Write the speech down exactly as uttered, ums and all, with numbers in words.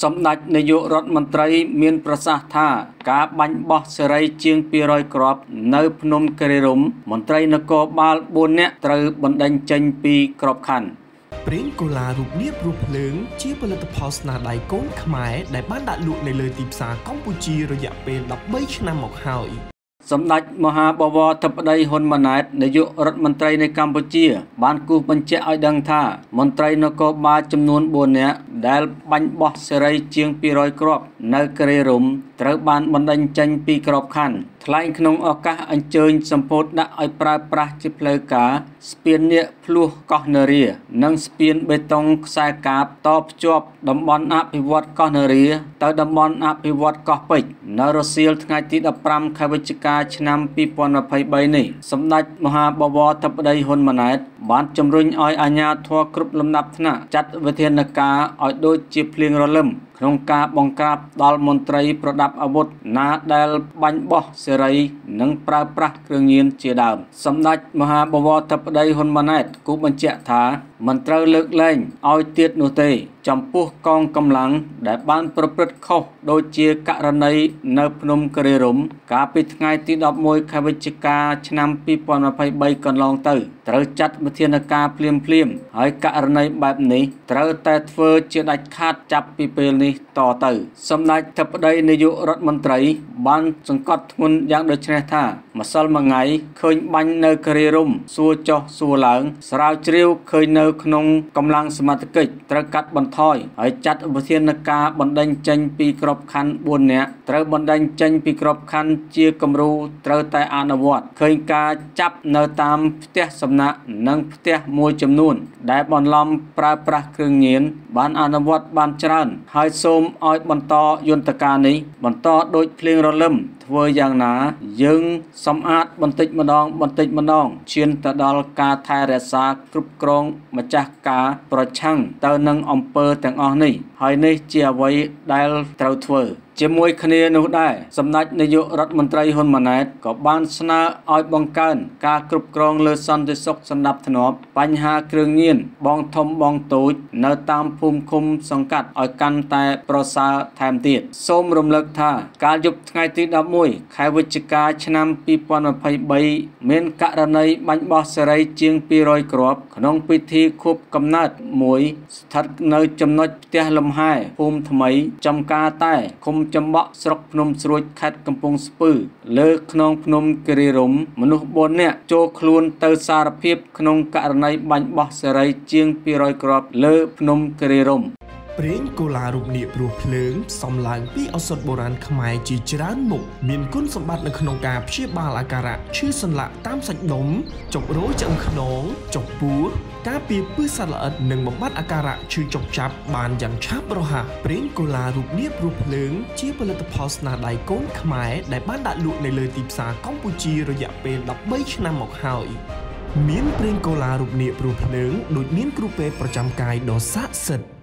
សម្ដេចនាយករដ្ឋមន្ត្រីមានប្រសាសន៍ថាការបាញ់បោះសេរីជាងពីររយគ្រាប់នៅភ្នំគិរីរម្យមន្ត្រីនគរបាលបួននាក់ត្រូវបណ្តេញចេញពីក្របខ័ណ្ឌប្រេងកូឡារូបនាបរស់ភ្លើងជាផលិតផលស្នាដៃកូនខ្មែរដែលបានដាក់លក់នៅលើទីផ្សារកម្ពុជារយៈពេលដប់បីឆ្នាំមកហើយសម្ដេចមហាបវរធិបតីហ៊ុនម៉ាណែតនាយករដ្ឋមន្ត្រីនៃកម្ពុជាបានគូសបញ្ជាក់ឲ្យដឹងថាមន្ត្រីនគរបាលចំនួនបួននាក់ដែលបាញ់បោះសេរីជាងពីររយគ្រាប់នៅគិរីរម្យត្រូវបានបណ្តេញចេញពីក្របខ័ណ្ឌថ្លែងក្នុងឱកាសអញ្ជើញសម្ពោធដាក់ឲ្យប្រើប្រាស់ជាផ្លូវការស្ពាននាគភ្លោះកោះនរានិងស្ពានបេតុងខ្សែកាបតភ្ជាប់តំបន់អភិវឌ្ឍកោះនរាទៅតំបន់អភិវឌ្ឍកោះពេជ្រនៅរសៀលថ្ងៃទីដប់ប្រាំខែវិច្ឆិកាឆ្នាំពីរពាន់ម្ភៃបីនេះសម្ដេចមហាបវរធិបតីហ៊ុនម៉ាណែតបានជំរុញឲ្យអាជ្ញាធរគ្រប់លំដាប់ថ្នាក់ចាត់វិធានការឲ្យដូចជាភ្លៀងរលឹមក្នុងការបង្ក្រាបដល់មន្ត្រីប្រដាប់អាវុធណាដែលបាញ់បោះសេរីនិងប្រើប្រាស់គ្រឿងញៀនជាដើមសម្ដេចមហាបវរធិបតីហ៊ុនម៉ាណែតគូបញ្ជាក់ថាមិនត្រូវលើកលែងឲ្យទៀតនោះទេចំពោះកងកម្លាំងដែលបានប្រព្រឹត្តខុសដូចជាករណីនៅភ្នំគិរីរម្យកាលពីថ្ងៃទីដប់មួយខែវិច្ឆិកាឆ្នាំពីរពាន់ម្ភៃបីកន្លងទៅត្រូវចាត់វិធានការភ្លាមភ្លាមហើយករណីបែបនេះត្រូវតែធ្វើជាដាច់ខាតចាប់ពីពេលនេះតទៅសម្ដេចធិបតីនាយករដ្ឋមន្ត្រីបានសង្កត់ធ្ងន់យ៉ាងដូចនេះថាម្សិលមួយថ្ងៃឃើញបាញ់នៅគិរីរម្យសួរចុះសួរឡើងស្រាវជ្រាវឃើញនៅក្នុងកម្លាំងសមត្ថកិច្ចត្រូវកាត់បន្ថយហើយចាត់វិធានការបណ្តេញចេញពីក្របខ័ណ្ឌបួននាក់ត្រូវបណ្តេញចេញពីក្របខ័ណ្ឌជាគំរូត្រូវតែអនុវត្តឃើញការចាប់នៅតាមផ្ទះសំណាក់និងផ្ទះមួយចំនួនដែលបន្លំប្រើប្រាស់គ្រឿងញៀនបានអនុវត្តបានច្រើនហើយសូមឲ្យបន្តយន្តការនេះបន្តដូចភ្លៀងរលឹមធ្វើយ៉ាងណាយើងសម្អាតបន្តិចម្ដងបន្តិចម្ដងឈានទៅដល់ការថែរក្សាគ្រប់គ្រងម្ចាស់ការប្រឆាំងទៅនឹងអំពើទាំងអស់នេះហើយនេះជាអ្វីដែលត្រូវធ្វើជាមួយគ្នានោះដែរសម្ដេចនាយករដ្ឋមន្ត្រីហ៊ុនម៉ាណែតក៏បានស្នើឲ្យបង្កើនការគ្រប់គ្រងលើសន្តិសុខសណ្ដាប់ធ្នាប់បញ្ហាគ្រឿងញៀនបងធំបងតូចនៅតាមភូមិឃុំសង្កាត់ឲ្យកាន់តែប្រសើរថែមទៀតសូមរំលឹកថាកាលយប់ថ្ងៃទីដប់មួយខែវិច្ឆិកាឆ្នាំពីរពាន់ម្ភៃបីមានករណីបាញ់បោះសេរីជាងពីររយគ្រាប់ក្នុងពិធីខួបកំណើតមួយស្ថិតនៅចំណុចផ្ទះលំហែភូមិថ្មីចំការតែឃុំចំបក់ស្រុកភ្នំស្រួចខេត្តកំពង់ស្ពឺលើខ្នងភ្នំគិរីរម្យមនុស្សបួននាក់ចូលខ្លួនទៅសារភាពក្នុងករណីបាញ់បោះសេរីជាងពីររយគ្រាប់លើភ្នំគិរីរម្យប្រេងកូឡារូបនាគព្រោះភ្លើងសំឡើងពីឱសថបុរាណខ្មែរជាច្រើនមុខមានគុណសម្បត្តិនៅក្នុងការព្យាបាលអាការៈឈឺសន្លាក់តាមសាច់ដុំចុករោយឆ្អឹងខ្នងចុកពោះការពារពឹសសត្វល្អិតនិងបំបត្តិអាការៈឈឺចុកចាប់បានយ៉ាងឆាប់រហ័សប្រេងកូឡារូបនាគព្រោះភ្លើងជាផលិតផលស្នាដៃកូនខ្មែរដែលបានដាក់លក់នៅលើទីផ្សារកម្ពុជារយៈពេលដប់បីឆ្នាំមកហើយមានប្រេងកូឡារូបនាគព្រោះភ្លើងដូចមានគ្រូពេទ្យប្រចាំកាយដ៏ស័ក្តិសិទ្ធិ